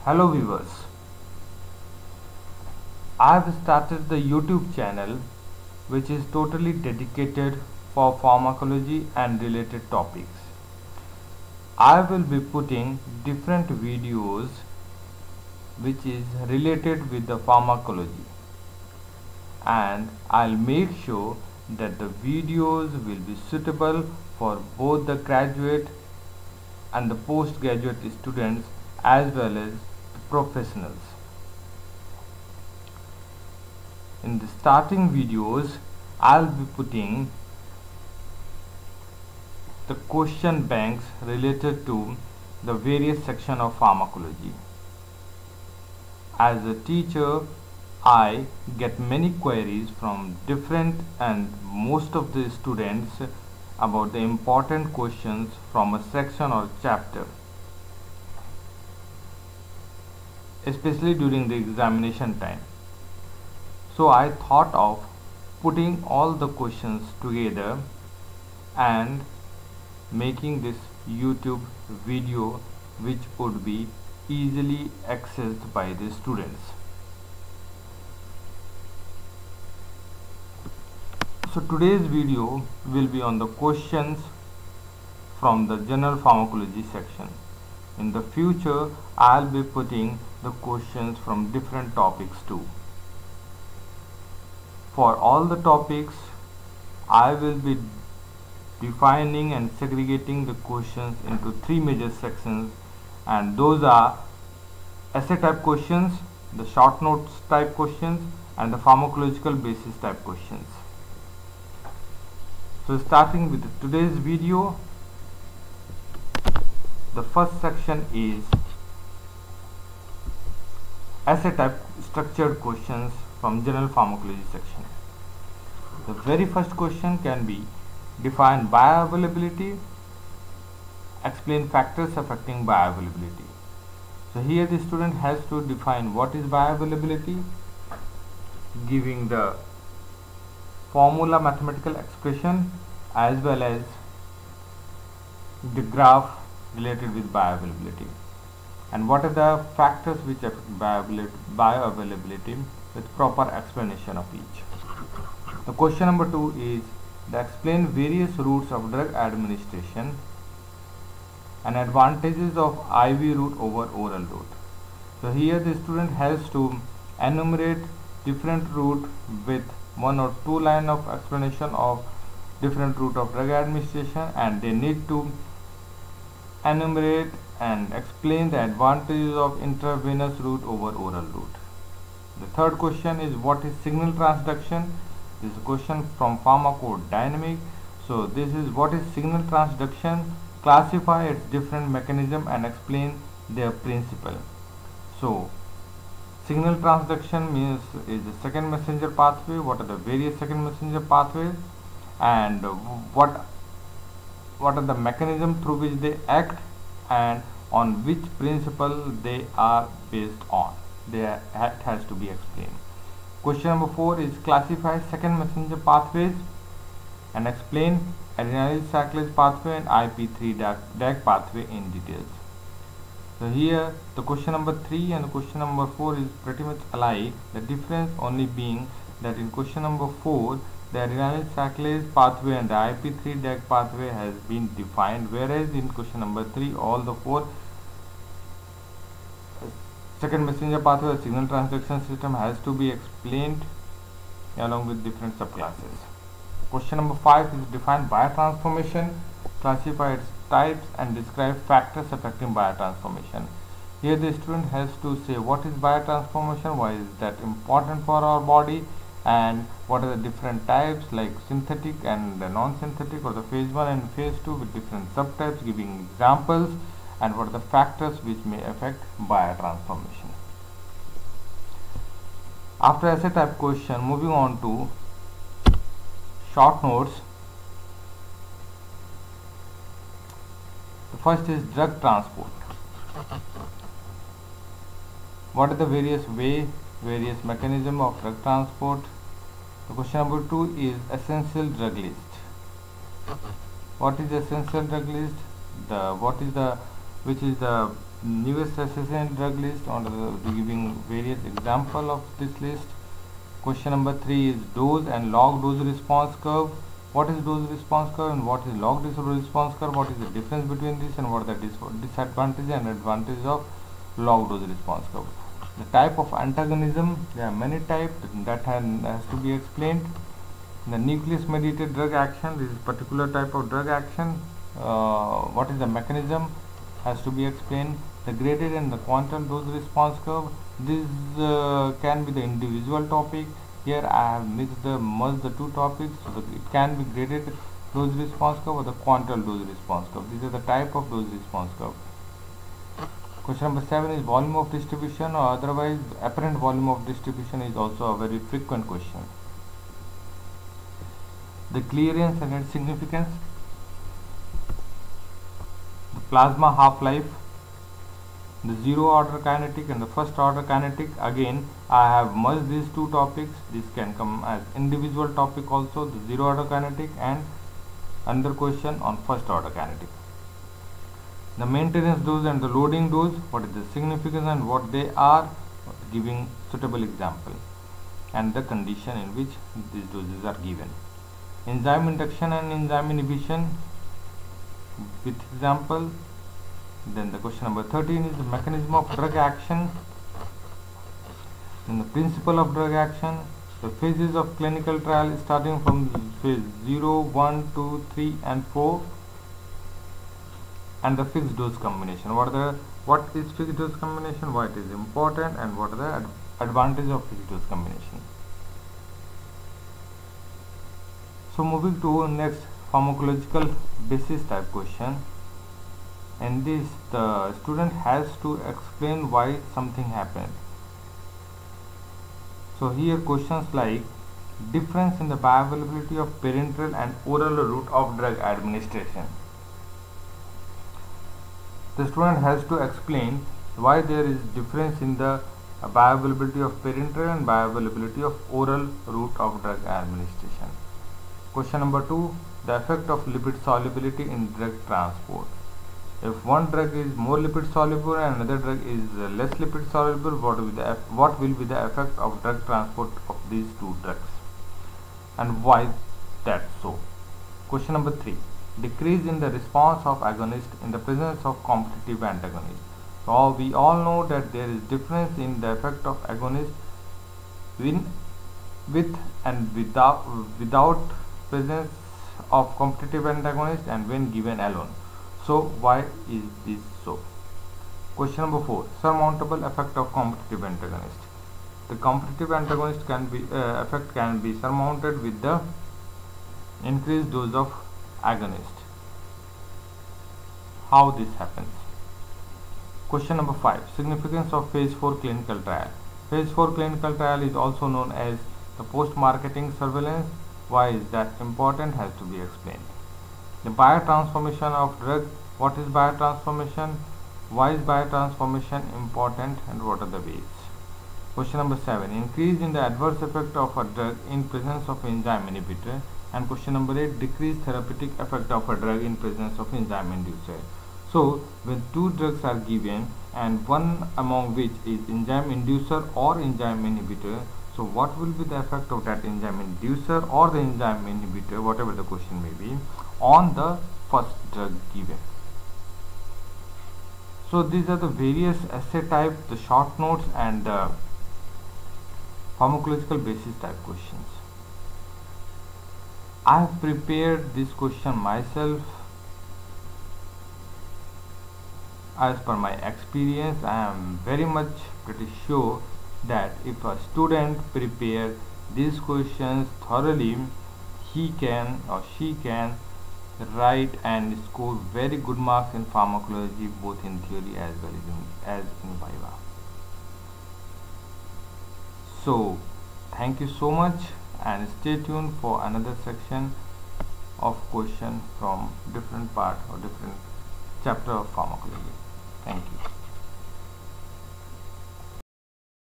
Hello viewers, I have started the YouTube channel which is totally dedicated for pharmacology and related topics. I will be putting different videos which is related with the pharmacology, and I'll make sure that the videos will be suitable for both the graduate and the postgraduate students as well as the professionals. In the starting videos, I'll be putting the question banks related to the various section of pharmacology. As a teacher, I get many queries from different and most of the students about the important questions from a section or chapter, especially during the examination time. So I thought of putting all the questions together and making this YouTube video which would be easily accessed by the students. So today's video will be on the questions from the General Pharmacology section. In the future, I'll be putting the questions from different topics too. For all the topics, I will be defining and segregating the questions into three major sections, and those are essay type questions, the short notes type questions, and the pharmacological basis type questions. So starting with today's video, the first section is essay type structured questions from General Pharmacology section. The very first question can be: define bioavailability, explain factors affecting bioavailability. So here the student has to define what is bioavailability, giving the formula mathematical expression as well as the graph related with bioavailability, and what are the factors which affect bioavailability with proper explanation of each. The question number 2 is the explain various routes of drug administration and advantages of IV route over oral route. So here the student has to enumerate different route with 1 or 2 line of explanation of different route of drug administration, and they need to enumerate and explain the advantages of intravenous route over oral route. The third question is what is signal transduction. This is a question from pharmacodynamic. So this is what is signal transduction, classify its different mechanism and explain their principle. So signal transduction means is the second messenger pathway. What are the various second messenger pathways, and what are the mechanism through which they act and on which principle they are based on. That has to be explained. Question number 4 is classify second messenger pathways and explain adenylyl cyclase pathway and IP3 DAC pathway in details. So here the question number 3 and the question number 4 is pretty much alike. The difference only being that in question number 4 the adenylyl cyclase pathway and the IP3 DAC pathway has been defined, whereas in question number 3 all the 4 second messenger pathway signal transduction system has to be explained along with different subclasses. Question number 5 is define biotransformation, classify its types and describe factors affecting biotransformation. Here the student has to say what is biotransformation, why is that important for our body, and what are the different types like synthetic and non-synthetic, or the phase 1 and phase 2 with different subtypes, giving examples, and what are the factors which may affect biotransformation. After essay type question, moving on to short notes. The first is drug transport. What are the various mechanism of drug transport? The question number 2 is essential drug list. What is essential drug list? What is the which is the newest assassin drug list, on giving various example of this list. Question number 3 is dose and log dose response curve. What is dose response curve and what is log dose response curve? What is the difference between this and what are the disadvantages and advantages of log dose response curve? The type of antagonism, there are many types that has to be explained. The nucleus mediated drug action, this is particular type of drug action. What is the mechanism, has to be explained. The graded and the quantum dose response curve, this can be the individual topic. Here I have merged the two topics, so it can be graded dose response curve or the quantum dose response curve. These are the type of dose response curve. Question number 7 is volume of distribution, or otherwise apparent volume of distribution is also a very frequent question. The clearance and its significance, the plasma half-life, the zero order kinetic and the first order kinetic. Again I have merged these two topics. This can come as individual topic also, the zero order kinetic and another question on first order kinetic. The maintenance dose and the loading dose, what is the significance and what they are, giving suitable example and the condition in which these doses are given. Enzyme induction and enzyme inhibition with example. Then the question number 13 is the mechanism of drug action, then the principle of drug action, the phases of clinical trial starting from phase 0, 1, 2, 3 and 4, and the fixed dose combination. What is fixed dose combination, why it is important, and what are the advantages of fixed dose combination. So moving to next pharmacological basis type question. In this, the student has to explain why something happened. So here questions like difference in the bioavailability of parenteral and oral route of drug administration. The student has to explain why there is difference in the bioavailability of parenteral and bioavailability of oral route of drug administration. Question number 2, the effect of lipid solubility in drug transport. If one drug is more lipid soluble and another drug is less lipid soluble, what will be the effect of drug transport of these two drugs, and why that so? Question number 3, decrease in the response of agonist in the presence of competitive antagonist. So we all know that there is difference in the effect of agonist with and without presence of competitive antagonist and when given alone. So why is this so? Question number 4, surmountable effect of competitive antagonist. The competitive antagonist can be effect can be surmounted with the increased dose of agonist. How this happens? Question number 5, significance of phase 4 clinical trial. Phase 4 clinical trial is also known as the post-marketing surveillance. Why is that important, has to be explained. The biotransformation of drug, what is biotransformation, why is biotransformation important, and what are the ways. Question number 7, increase in the adverse effect of a drug in presence of enzyme inhibitor, and question number 8, decreased therapeutic effect of a drug in presence of enzyme inducer. So when two drugs are given and one among which is enzyme inducer or enzyme inhibitor, so what will be the effect of that enzyme inducer or the enzyme inhibitor, whatever the question may be, on the first drug given. So these are the various essay type, the short notes and the pharmacological basis type questions. I have prepared this question myself as per my experience. I am very much pretty sure that if a student prepare these questions thoroughly, he can or she can write and score very good marks in pharmacology, both in theory as well as in viva. So thank you so much, and stay tuned for another section of question from different part or different chapter of pharmacology. Thank you.